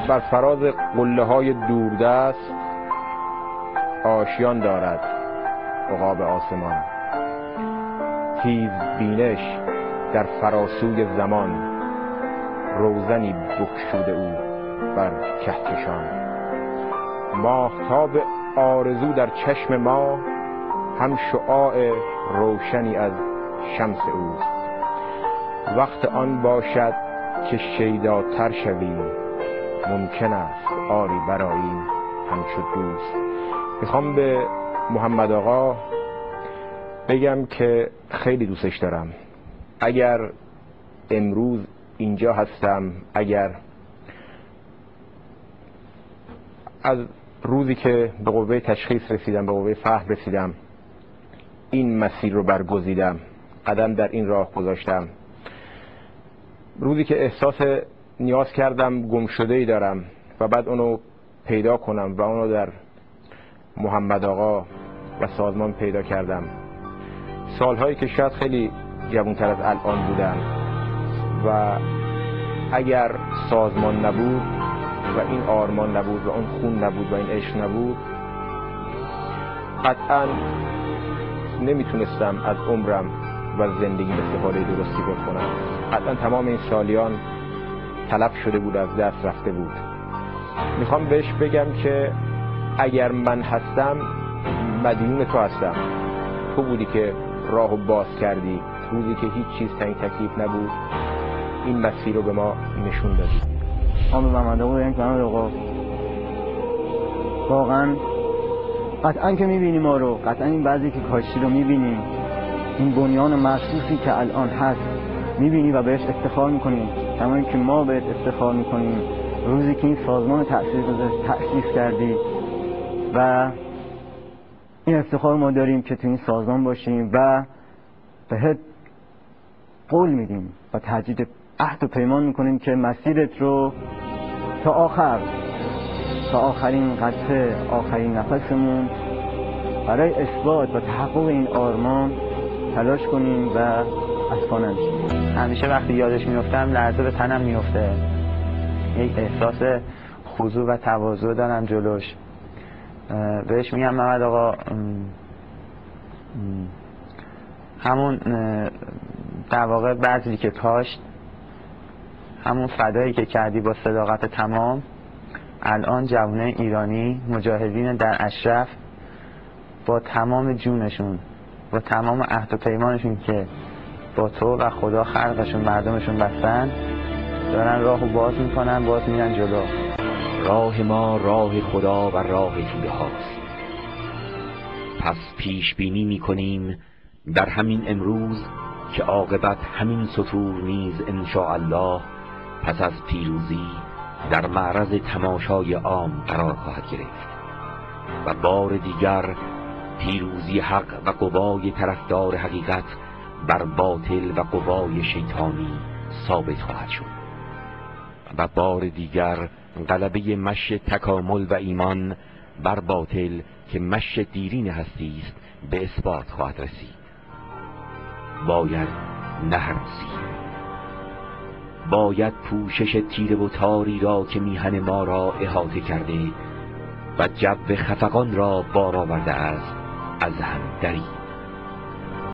بر فراز قله های دوردست آشیان دارد عقاب آسمان. تیز بینش در فراسوی زمان روزنی بگشوده او بر کهکشان. ماهتاب آرزو در چشم ما هم شعاع روشنی از شمس اوست. وقت آن باشد که شیداتر شویم، ممکن است آری برآییم همچو دوست. میخوام به محمد آقا بگم که خیلی دوستش دارم. اگر امروز اینجا هستم، اگر از روزی که به قوه تشخیص رسیدم، به قوه فهم رسیدم، این مسیر رو برگزیدم، قدم در این راه گذاشتم، روزی که احساس نیاز کردم گمشده‌ای دارم و بعد اونو پیدا کنم و اونو در محمد آقا و سازمان پیدا کردم. سالهایی که شاید خیلی جوان‌تر از الان بودم و اگر سازمان نبود و این آرمان نبود و اون خون نبود و این عشق نبود، قطعا نمیتونستم از عمرم و زندگی استفاده درستی بکنم. قطعا تمام این سالیان تلف شده بود، از دست رفته بود. میخوام بهش بگم که اگر من هستم مدیون تو هستم. تو بودی که راهو باز کردی، روزی که هیچ چیز تنگ تکلیف نبود این مسیر رو به ما نشون دادی. آمه محمد آقا بگم که محمد آقا واقعا قطعا که میبینیم ما رو، قطعا این بعضی که کاشتی رو میبینیم، این بنیان محسوسی که الان هست میبینی و بهش افتخار میکنیم. تمامی که ما بهت افتخار میکنیم روزی که این سازمان تأسیس کردی و این افتخار ما داریم که تو این سازمان باشیم و بهت قول میدیم و تجدید عهد و پیمان میکنیم که مسیرت رو تا آخرین قطره، آخرین نفسمون برای اثبات و تحقق این آرمان تلاش کنیم و از پا نشیم. همیشه وقتی یادش میفتم لرزه به تنم میفته، یک احساس خضوع و تواضع دارم جلوش. بهش میگم محمد آقا همون در واقع بذلی که کاشت، همون فدایی که کردی با صداقت تمام، الان جوانه ایرانی مجاهدین در اشرف با تمام جونشون و تمام عهد و پیمانشون که با تو و خدا خلقشون مردمشون بستن دارن راهو باز میکنن، باز میرن جلو. راه ما راه خدا و راه توده هاست. پس پیش بینی میکنیم در همین امروز که عاقبت همین سطور نیز انشاءالله پس از پیروزی در معرض تماشای عام قرار خواهد گرفت و بار دیگر پیروزی حق و قوای طرفدار حقیقت بر باطل و قوای شیطانی ثابت خواهد شد و بار دیگر غلبه مشی تکامل و ایمان بر باطل که مشی دیرین هستی است به اثبات خواهد رسید. باید نهرسید، باید پوشش تیره و تاری را که میهن ما را احاطه کرده و جو خفقان را بار آورده است از هم درید.